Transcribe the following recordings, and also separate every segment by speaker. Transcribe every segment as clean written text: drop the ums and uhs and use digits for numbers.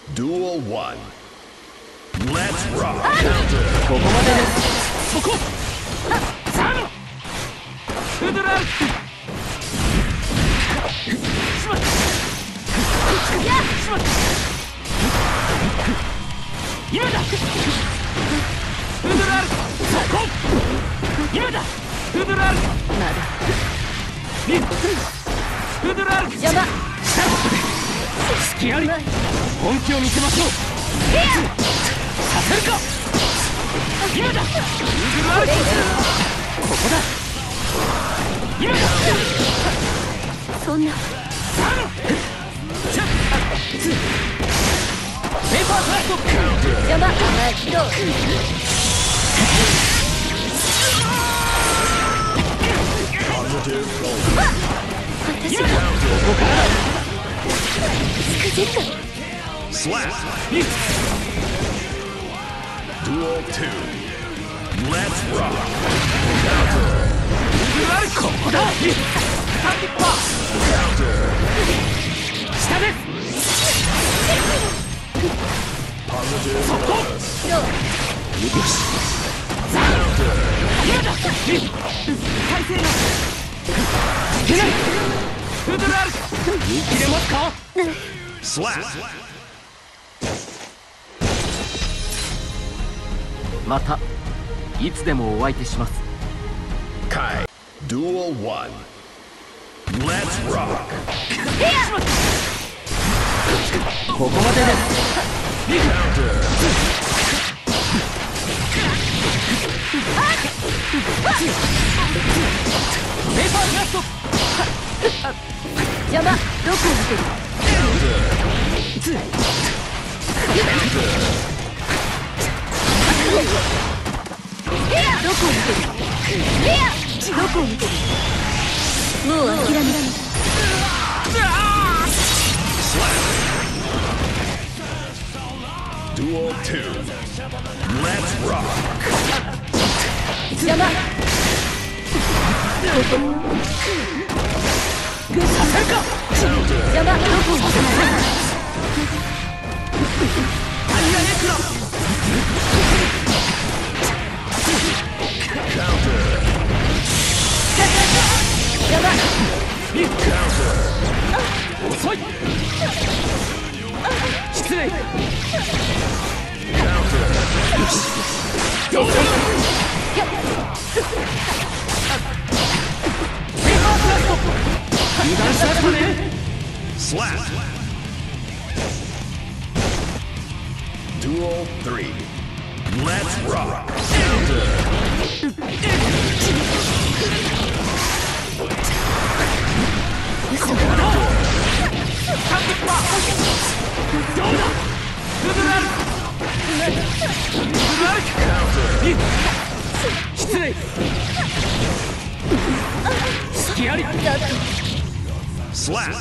Speaker 1: Duel 1. Let's rock.
Speaker 2: ここまでです。そこサムフドラウしまった今だフドラウそこ今だフドラウまだフドラウ邪魔隙あり本気を見せましょうさせるか今だフドラウここだ今だそんなペーパーフラット邪魔起動私がここからスクジェット
Speaker 1: Slap. Duel 2. Let's rock.
Speaker 2: ここだサンディッパー下ですそこよしザー今だ体勢がいけないフードラール見切れますか
Speaker 1: Slap.
Speaker 2: またいつでもお相手します
Speaker 1: Kai. Duel 1. Let's rock.
Speaker 2: ここまでです
Speaker 1: Counter.
Speaker 2: ペーパーフラット邪魔どこを見てる
Speaker 1: Counter.
Speaker 2: どこを見てるどこを見てるもう諦められない
Speaker 1: Duel 2. Let's rock.
Speaker 2: 邪魔させるか邪魔どこを見てるタイヤエクラ
Speaker 1: Counter.
Speaker 2: 邪魔
Speaker 1: Counter.
Speaker 2: 遅い失礼
Speaker 1: Counter.
Speaker 2: どうだペーパーフラット油断しなかったね
Speaker 1: Slap. Duel 3. Let's rock. Counter.
Speaker 2: ここだサンディッパーどうだフドラルフドラル失礼隙あり
Speaker 1: Slap.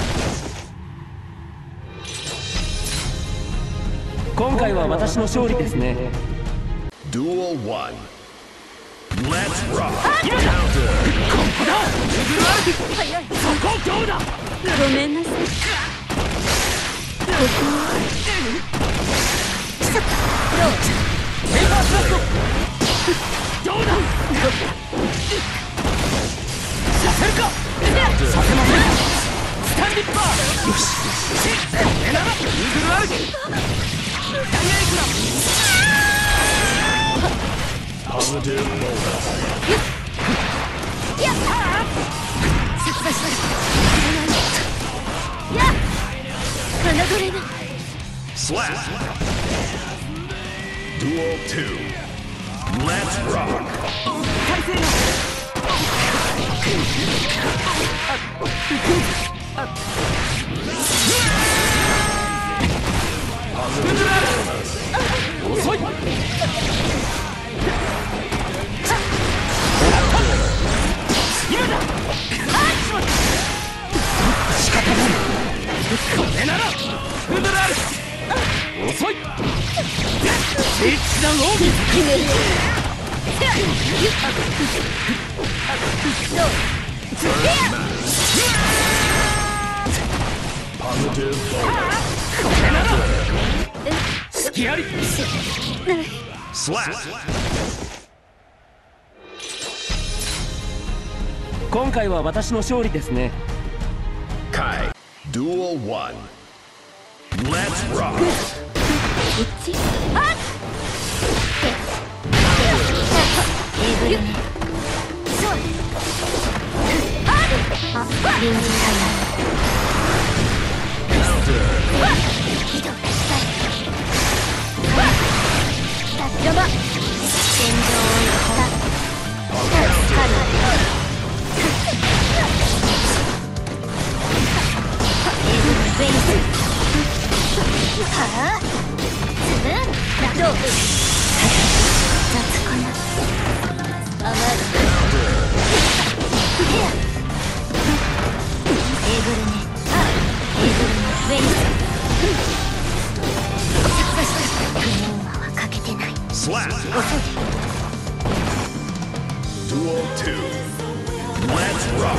Speaker 2: 今回は私の勝利ですね
Speaker 1: Duel 1. Let's rock.
Speaker 2: 今だ
Speaker 1: Counter.
Speaker 2: ここだフドラルそこどうだごめんなさいここペーパーフラットどうださせるかさせませんスタンディッパーよしこれならイーグルアウトダイヤエクラ
Speaker 1: Positive bonus.
Speaker 2: やったさすがしたやっ侮れない
Speaker 1: Slap. Duel 2. Let's rock.
Speaker 2: 体勢が遅い今だ仕方ないこれならフドラール遅い聖地なロービー決める
Speaker 1: Positive bonus.
Speaker 2: これなら隙あり。
Speaker 1: Slap.
Speaker 2: 今回は私の勝利ですね。
Speaker 1: Kai. Duel 1. Let's rock.
Speaker 3: Slap.
Speaker 1: Duel 2. Let's rock.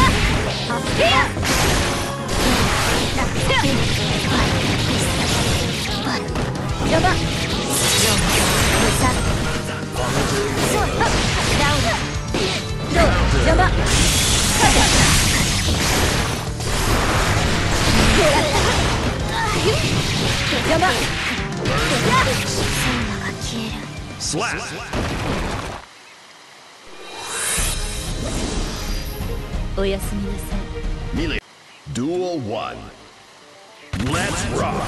Speaker 3: おやすみなさい。
Speaker 1: Melee. Duel 1. Let's rock.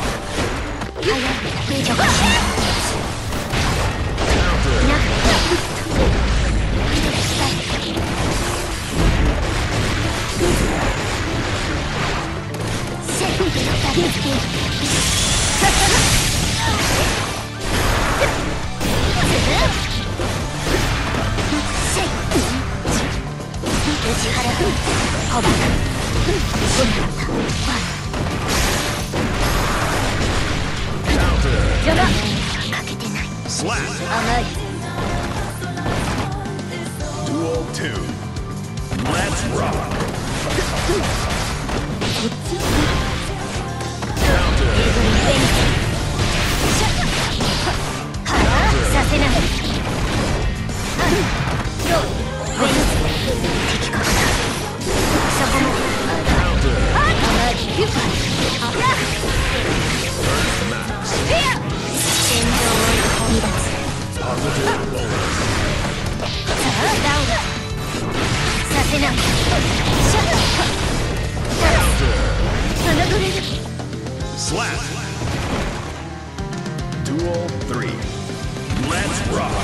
Speaker 1: Slap. Duel 2. Let's rock. Slap. Duel 3. Let's rock.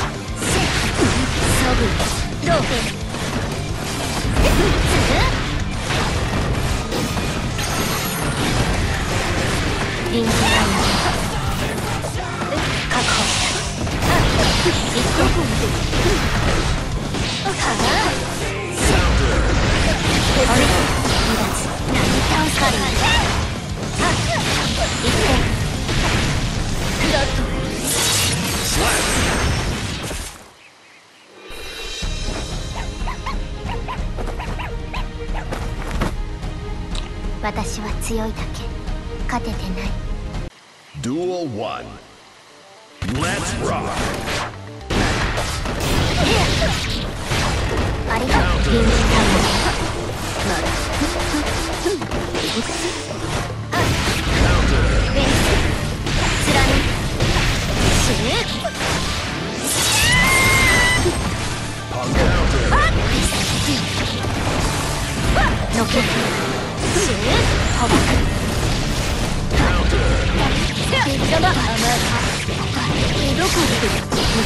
Speaker 1: Slap.
Speaker 3: 私は強いだけ勝ててない。
Speaker 1: Duel 1. Let's rock.
Speaker 3: ありがとう。臨時タイム。まだ。ベンス。貫く。死ぬ。のける。死ぬ。捕獲。邪魔。甘い。どこで離脱。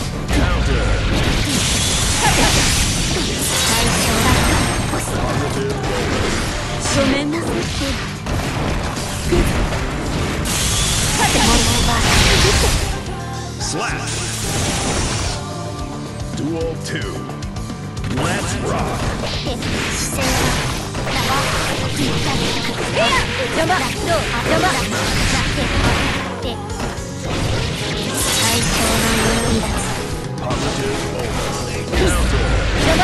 Speaker 3: ごめんなさい。
Speaker 1: Slap. Duel 2. Let's rock.
Speaker 3: 邪魔。最小の離脱。
Speaker 1: Positive bonus.
Speaker 3: 邪魔。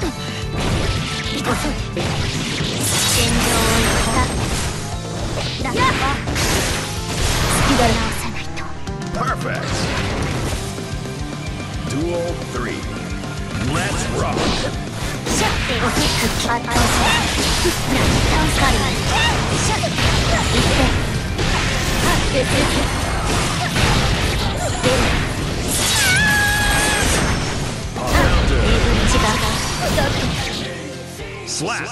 Speaker 3: 戦場を行った。 倒し助かるわ。行って出て出る。違う。
Speaker 1: Slap.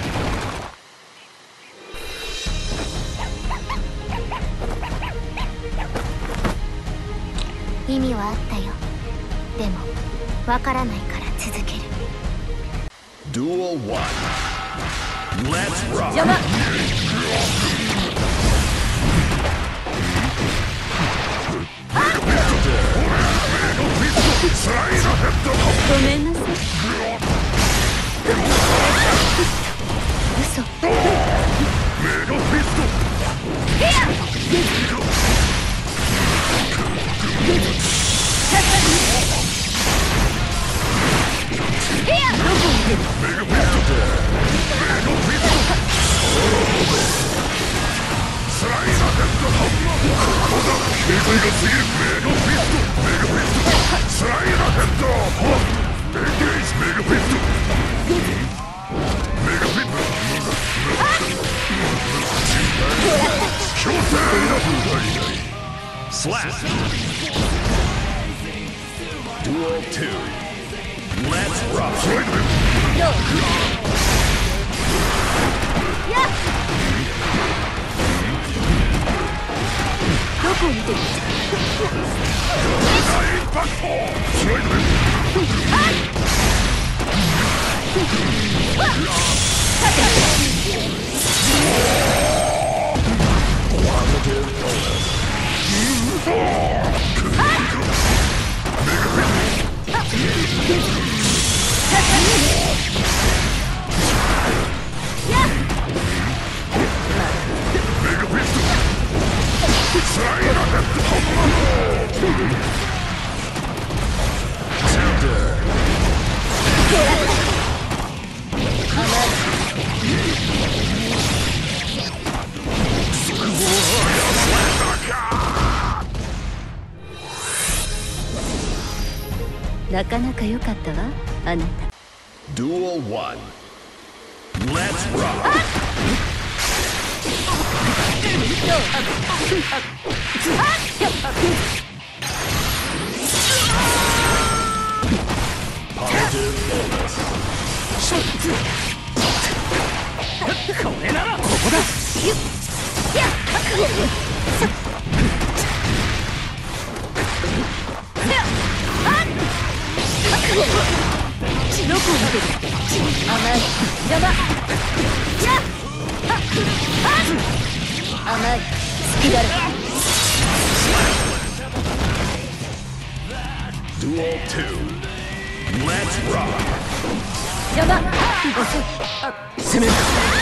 Speaker 3: 意味はあったよ。でもわからないから続ける。
Speaker 1: Duel 1. Let's rock.
Speaker 3: 邪魔。ごめんなさい。嘘。
Speaker 1: Slap. Duel 2. Let's rock.
Speaker 3: どこを見てる。なかなか良かったわ、あなた。
Speaker 1: Duel 1. Let's rock. Positive bonus.
Speaker 2: これならここだ。
Speaker 3: 血の粉が出る。甘い。邪魔。甘い。好きだろ。
Speaker 1: Duel 2. Let's rock.
Speaker 3: 邪魔。
Speaker 2: 攻めるか。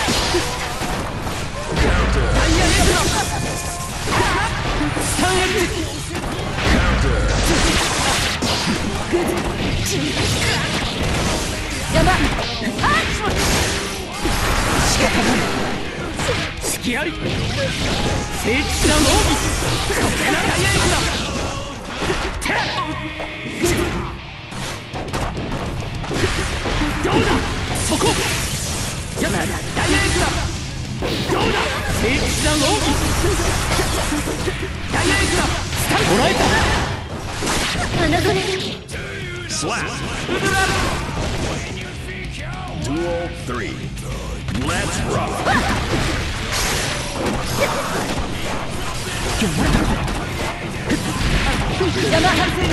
Speaker 1: Counter.
Speaker 2: ダイヤレースのスタンエッジ。
Speaker 1: Counter.
Speaker 3: 邪魔。
Speaker 2: 仕方ない。隙あり。聖地なの。これならダイヤレースだ。どうだそこ。じゃならダイヤレースだ。どうだ聖地なの。ダイヤレースだ。もらえた。
Speaker 3: 侮れる。
Speaker 1: Slap. Duel 3. Let's rock.
Speaker 3: 邪魔。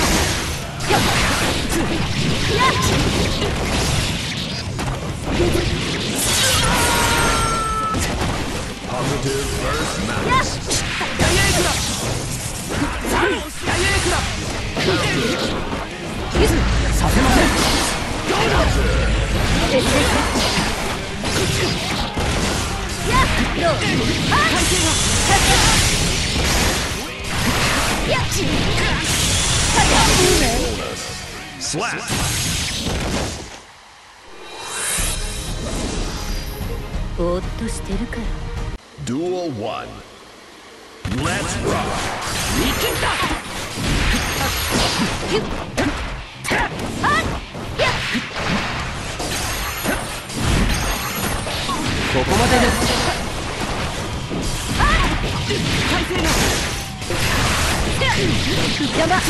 Speaker 1: Positive first match.
Speaker 2: ダイヤレースだ。ダイヤレースだ。させません。どうだ。
Speaker 3: 絶対やっどう。やっち。
Speaker 1: Slap.
Speaker 3: ぼーっとしてるから。
Speaker 1: Duel 1. Let's rock.
Speaker 2: 見切った。 ここまでです。体勢が
Speaker 3: 邪魔。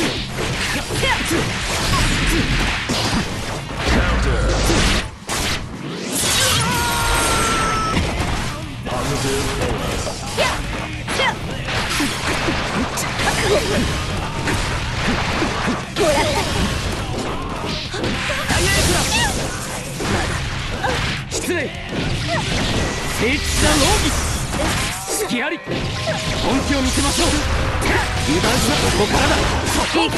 Speaker 2: 失礼。聖地な老義。隙あり。本気を見せましょう。油断しな。ここからだ。そこ。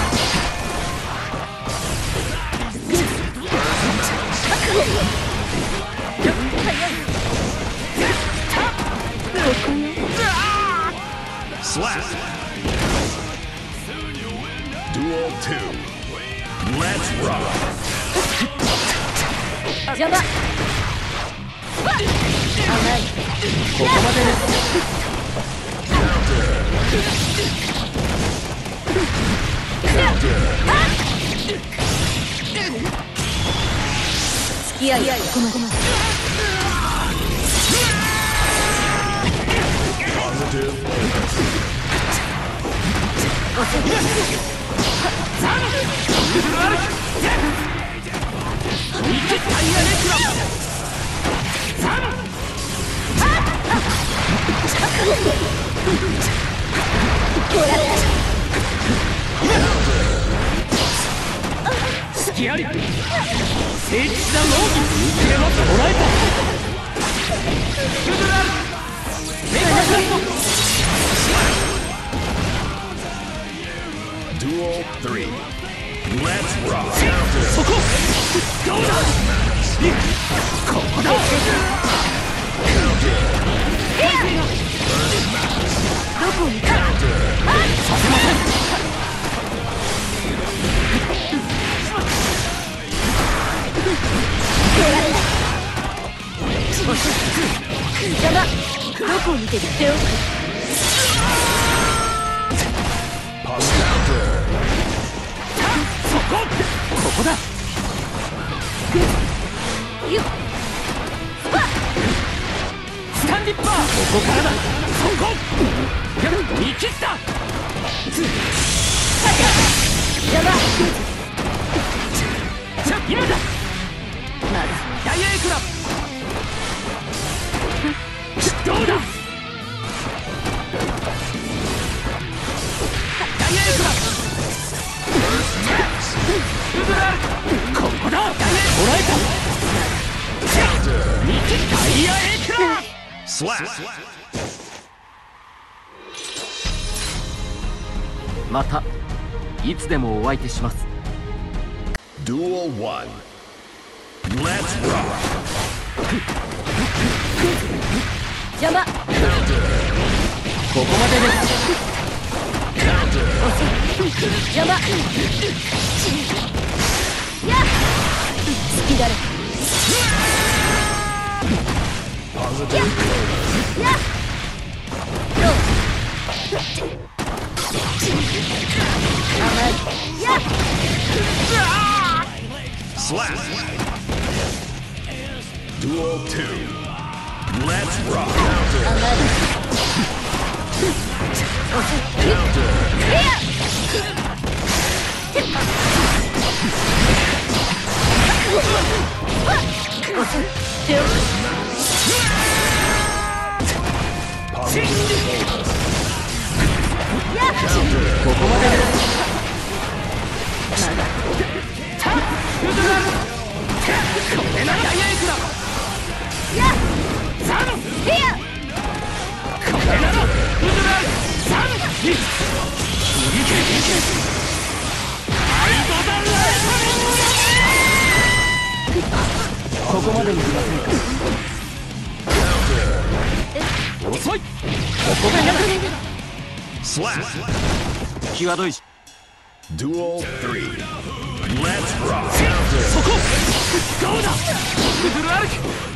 Speaker 1: Slap. Duel 2. Let's rock.
Speaker 3: 邪魔。甘い。
Speaker 2: ここまでです。
Speaker 3: 付き合いここまで。
Speaker 2: 隙あり。誠実な納期。見れます。もらえた。
Speaker 1: Duel 3. Let's rock.
Speaker 2: そこ。どうだ。ここだ。
Speaker 3: どこに行く。
Speaker 2: させません。
Speaker 3: 邪魔。どこを見てる。手を。
Speaker 2: そこ。ここだ。スタンディッパー。ここからだ。そこ。見切った。
Speaker 3: 邪魔。
Speaker 2: 今だ。
Speaker 3: まだ。
Speaker 2: ダイヤエクラ。どうだ。ダイヤエクラ。ここだ。もらえた。見切った。ダイヤエクラ。
Speaker 1: Slap.
Speaker 2: またいつでもお相手します。
Speaker 1: Duel 1. Let's rock.
Speaker 3: 邪魔。
Speaker 2: ここまでです。
Speaker 3: 邪魔。やっ。好きだろ。やっ。どう。甘い。やっ。
Speaker 1: Slap. Duel 2. Let's rock.
Speaker 3: 甘い。手を。
Speaker 2: ここまでです。これならダイヤエクラ。サム。これならウドラル。サム。いけいけ。アイドダルライト。ここまでにしませんか。遅い。ここがやる。
Speaker 1: Slap.
Speaker 2: 際どいし。
Speaker 1: Duel 3. Let's rock.
Speaker 2: そこ。どうだ。ウドラル。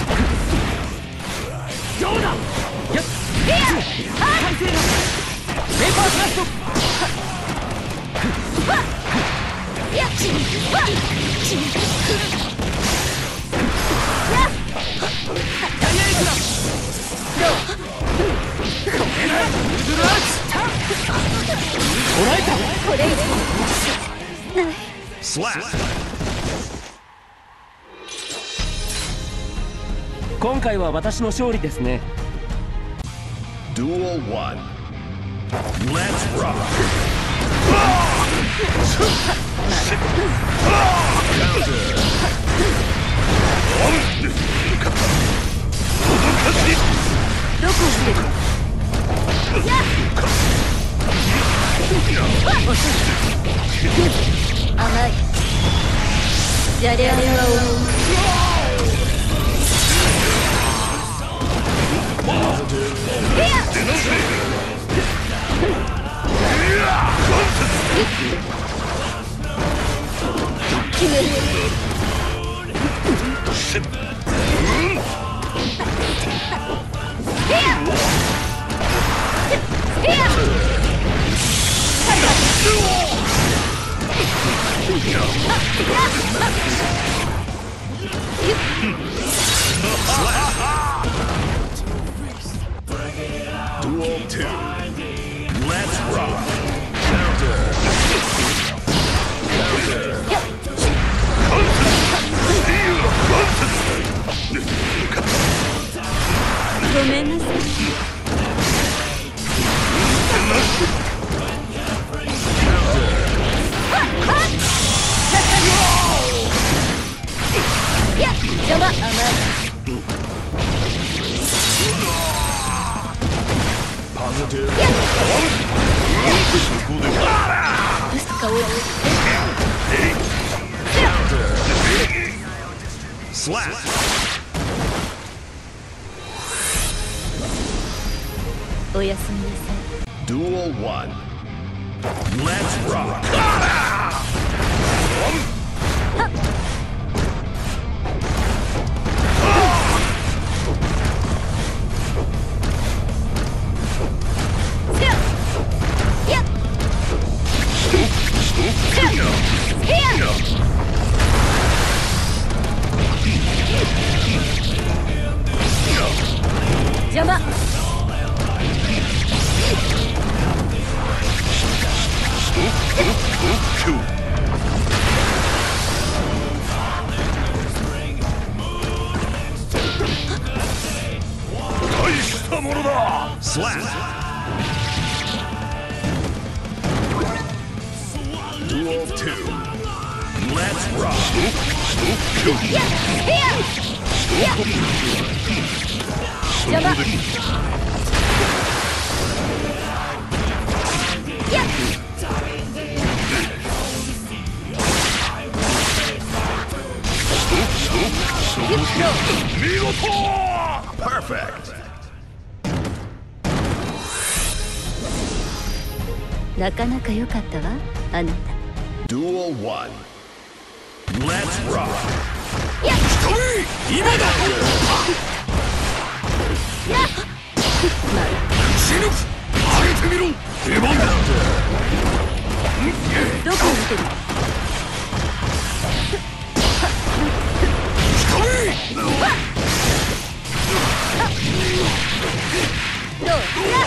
Speaker 2: どうだ。やっ。体勢が。ペーパースラスト。ダイヤエクラ。こえた。
Speaker 3: これ以上ない。
Speaker 1: Slap.
Speaker 2: 今回は私の勝利ですね。
Speaker 1: Duel 1. Let's rock. Counter.
Speaker 3: どこを見てる。やっ甘い。じゃれ合いは決める。
Speaker 1: Duel 2. Let's rock. Counter. Counter.
Speaker 3: ごめんなさい。いや、邪魔。甘い。
Speaker 1: Positive.
Speaker 3: 顔を
Speaker 1: Slap.
Speaker 3: おやすみなさい。
Speaker 1: Duel 1. Let's rock. Slap. Duel 2. Let's rock. Perfect.
Speaker 3: なかなか良かったわ、あなた。
Speaker 1: Duel 1. Let's rock.
Speaker 2: 今だ。死ぬ。上げてみろ。出番だ。
Speaker 3: どこを見てる。どう。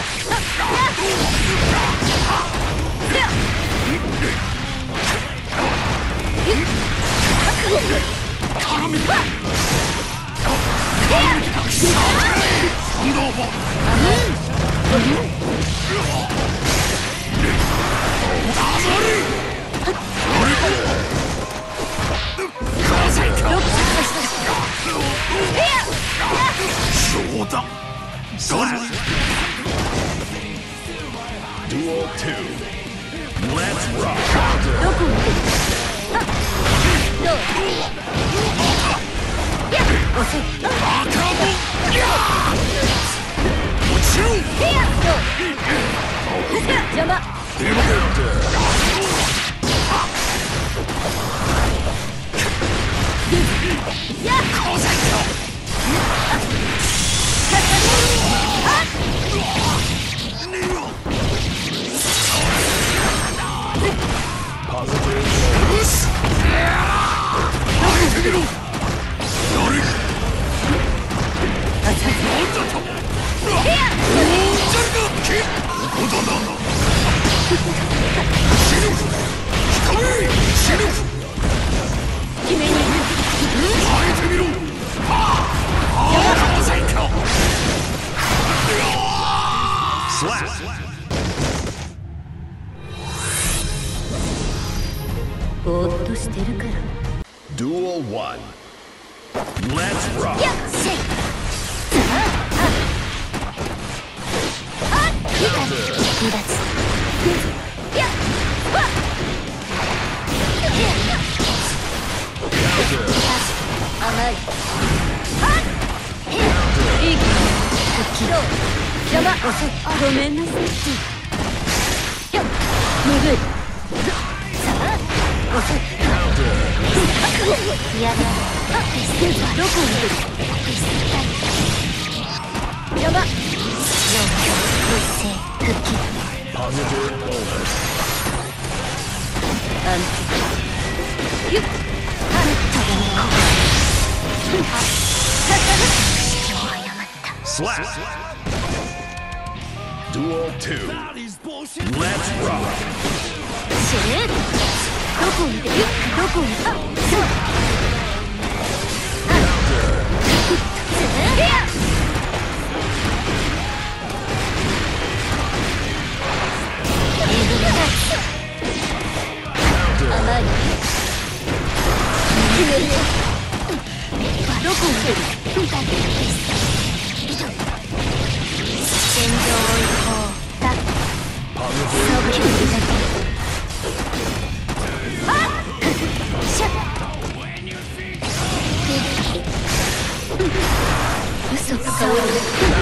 Speaker 1: Duel 2. Let's rock.
Speaker 3: どこを見てる。どう。遅い。邪魔。
Speaker 1: Positive.
Speaker 3: 決めにぼーっとしてるから。
Speaker 1: Duel 1. Let's rock.
Speaker 3: 甘い。いいか。邪魔。ごめんなさい。むずい。やだ。どこにいる。邪魔。復帰。
Speaker 1: Positive bonus.
Speaker 3: ゆっ。
Speaker 1: Slap. Duel 2. Let's rock.
Speaker 3: どこにいる。どこにいる。甘い。決める。どこにいる。戦場を行こう。だ。そう決めるだけ。嘘つかおる。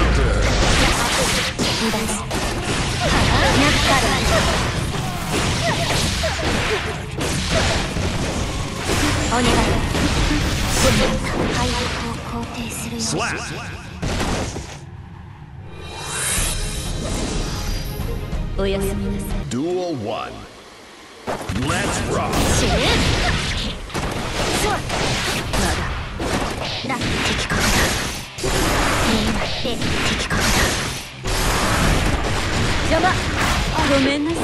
Speaker 3: お願い。敗北を肯定するよ。
Speaker 1: Slap.
Speaker 3: おやすみなさい。
Speaker 1: Duel 1. Let's rock.
Speaker 3: まだ。的確だ。的確だ。邪魔。ごめんなさい。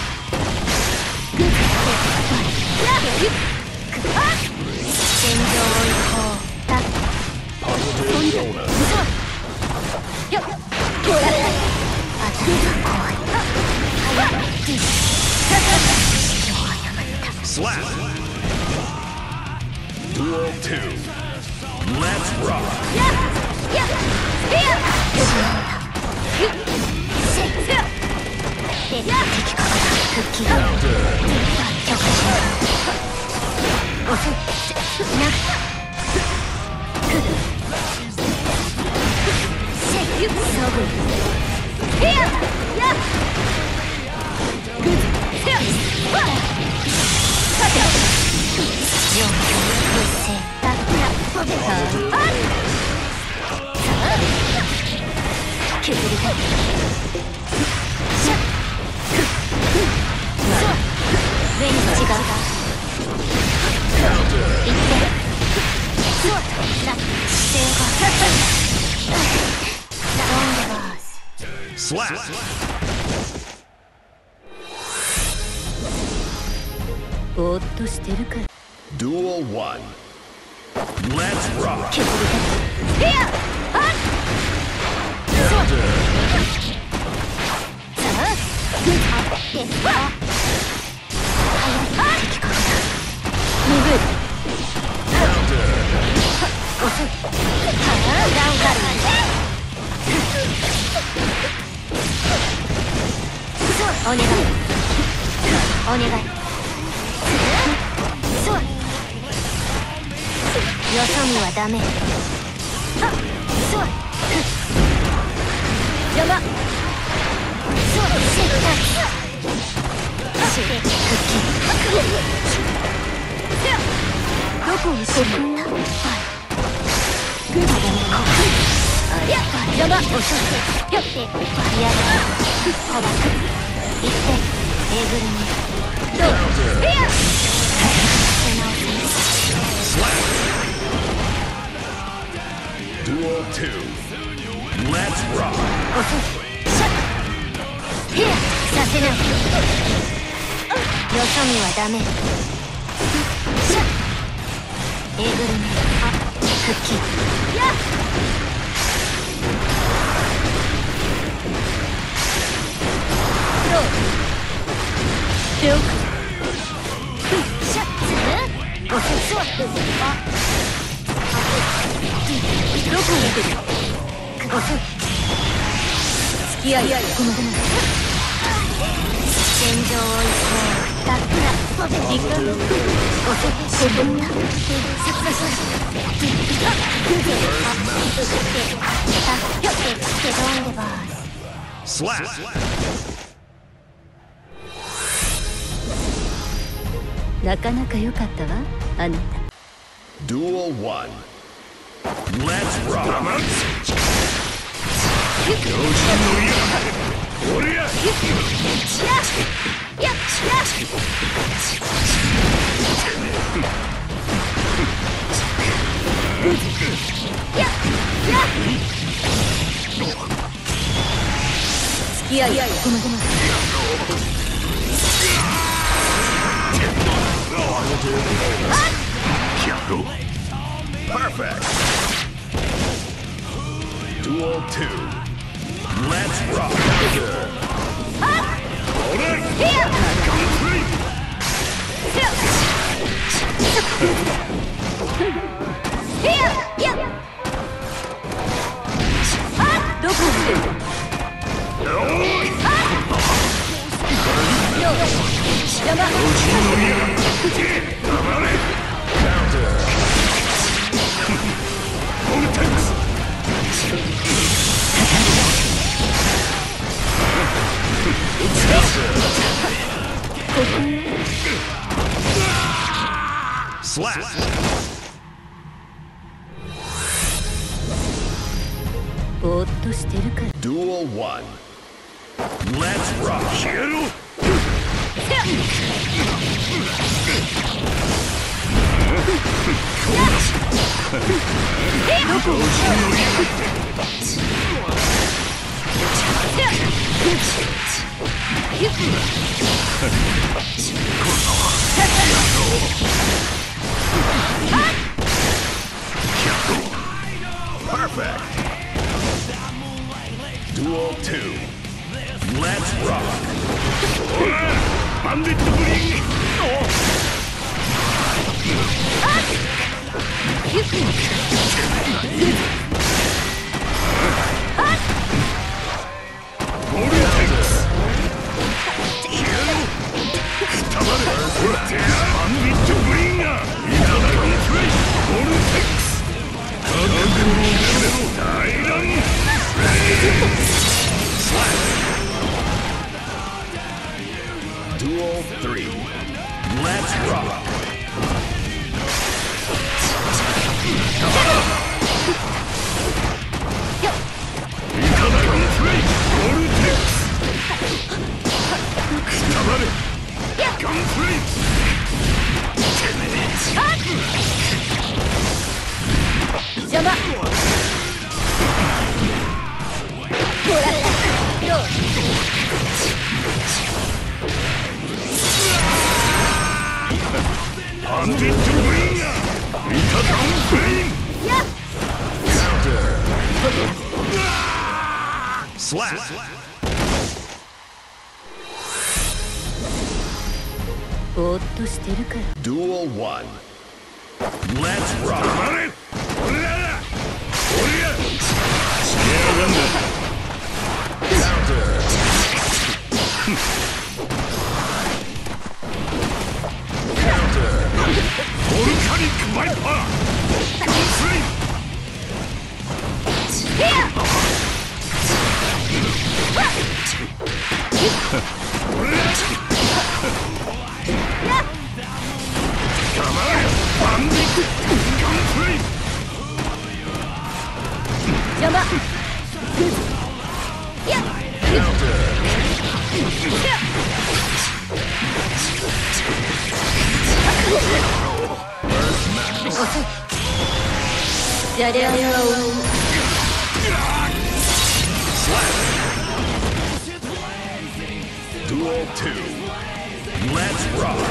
Speaker 3: 戦場を行こう。だ。
Speaker 1: Positive bonus.
Speaker 3: よっ。こら。あたりが怖い。
Speaker 1: Slap. Duel 2. Let's rock. ぼーっとしてるから。 Duel 1. Let's rock.
Speaker 3: お願い。お願い。そう。よそ見はダメ。そう。邪魔。そう。どこにするんだ。邪魔。おしょって。よって。やだ。ほばく。行って。えぐりに。どう。
Speaker 1: Duel 2. Let's rock.
Speaker 3: させない。よそ見はダメ。えぐるね。復帰。やっロー了解。シャッツおせっそどこに出る遅い。付き合いこの戦場を行こう。楽な時間遅い。ここに殺害しました。なかなか良かったわ、あなた。
Speaker 1: Duel 1. Let's rock.
Speaker 3: 付き合いこのごま。
Speaker 1: Perfect. Duel 2. Let's rock.
Speaker 3: どこに出る
Speaker 1: Slap.
Speaker 3: ぼーっとしてるから。
Speaker 1: Duel 1. Let's rock. Perfect. Duel 2. Let's rock. Bandit Bling. Duel 3. Let's rock. Slap. Duel 1. Let's rock. Volcanic Viper! Flame! Come on! Bandit! Flame! Duel 2. Let's rock.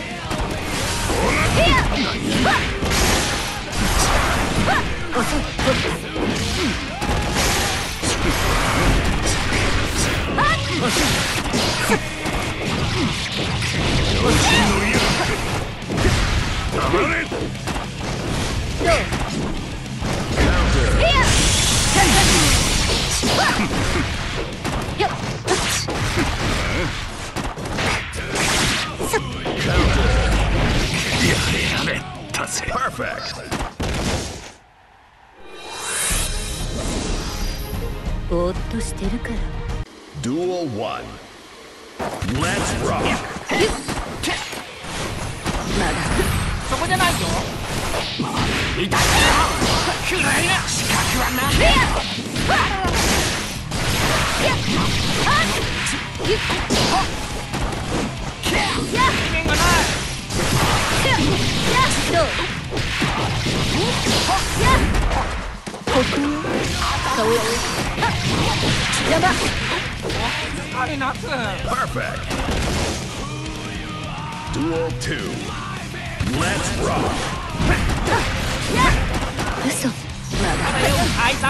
Speaker 1: Perfect.
Speaker 3: ぼーっとしてるから。
Speaker 1: Duel 1. Let's rock.
Speaker 2: そこじゃないぞ。痛いな。暗いな。資格はなんだ。
Speaker 1: Perfect. Duel 2. Let's rock.
Speaker 3: 嘘。
Speaker 2: あいさん。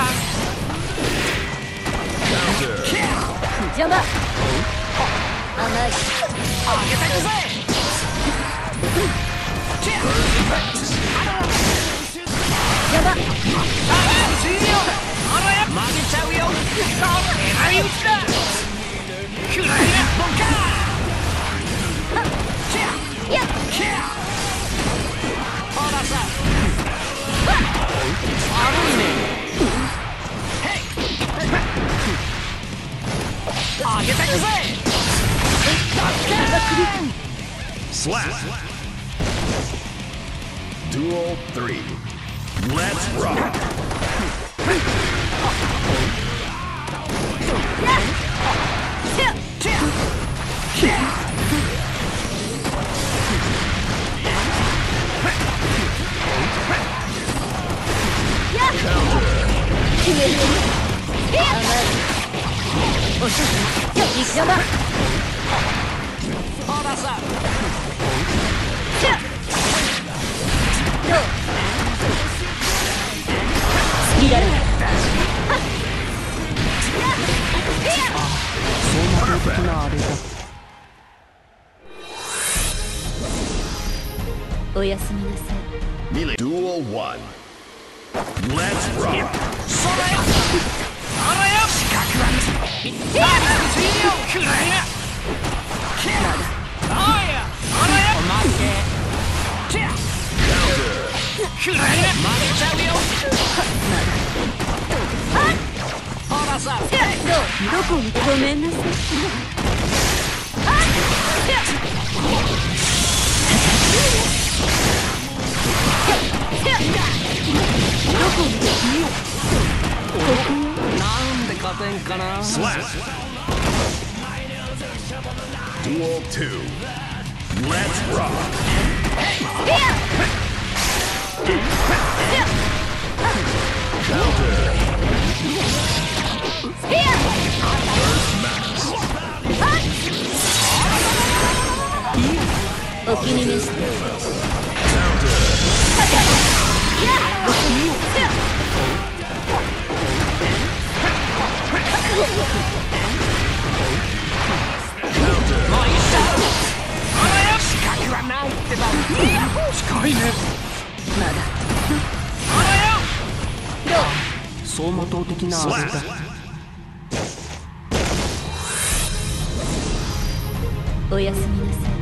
Speaker 1: Counter.
Speaker 3: 邪魔。甘い。
Speaker 2: あげてくぜ。
Speaker 3: 邪魔。
Speaker 2: 曲げちゃうよ。狙い撃ちだ。暗いな。ボカー。ほらさ。悪いね。あげてくぜ。
Speaker 1: Slap. Duel 3. Let's rock. Perfect.
Speaker 3: おやすみなさい。
Speaker 1: Melee. Duel 1. Let's rock.
Speaker 2: そらよ。あらよ。資格は暗いな。おいや。あらよ。待って。暗いな。曲げちゃうよ。ほらさ。
Speaker 3: どこにごめんなさい。
Speaker 2: なんで勝てんかな。
Speaker 1: Slap. Duel 2. Let's rock. Counter. First match.
Speaker 3: お気に召して。
Speaker 1: Counter. Counter.
Speaker 2: もういいっしょ。あらよ。資格はないってば。近いね。
Speaker 3: まだ。
Speaker 2: あらよ。
Speaker 4: 走馬灯的なあれだ。
Speaker 1: Slap.
Speaker 3: おやすみなさい。